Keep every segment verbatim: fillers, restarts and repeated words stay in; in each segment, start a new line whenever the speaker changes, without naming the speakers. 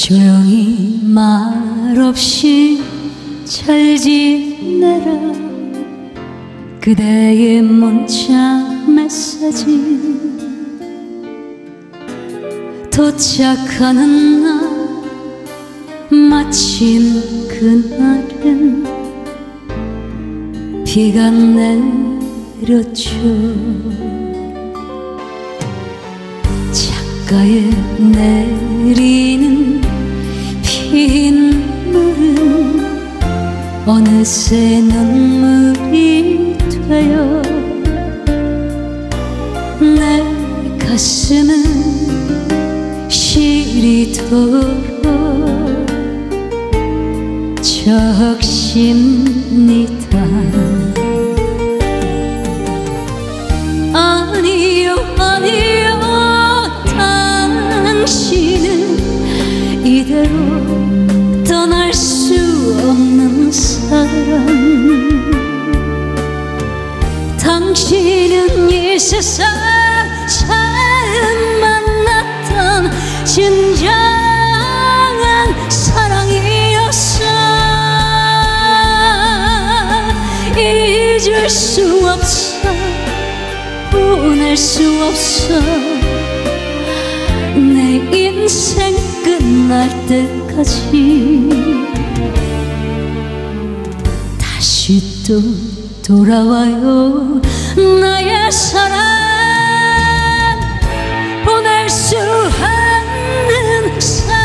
조용히 말없이 잘 지내라. 그대의 문자 메시지 도착하는 날 마침 그날은 비가 내렸죠. 창가에 내리는 빗물은 어느새 눈물이 되어 내 가슴은 시리도록 적십니다. 아니요 아니요 당신은 이대로 떠날 수 없는 사람. 당신은 이 세상 처음 만났던 진정한 사랑이었어. 잊을 수 없어 보낼 수 없어. 내 인생 끝날 때까지 다시 또 돌아와요 나의 사랑. 보낼 수 없는 사랑.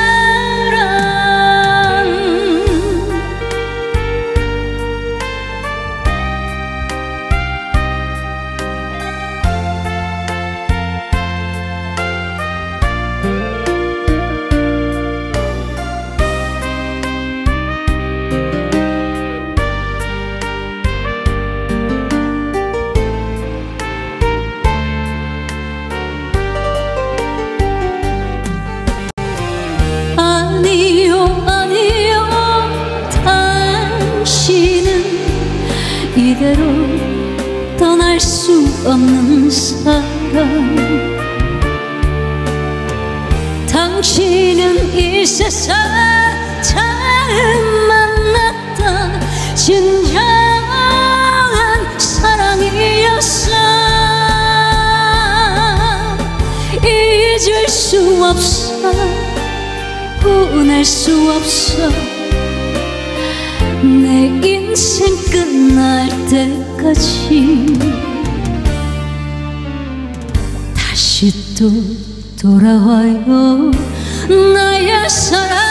이대로 떠날 수 없는 사람. 당신은 이 세상 처음 만났던 진정한 사랑이었어. 잊을 수 없어 보낼 수 없어. 내 인생 끝날 때까지 다시 또 돌아와요 나의 사랑.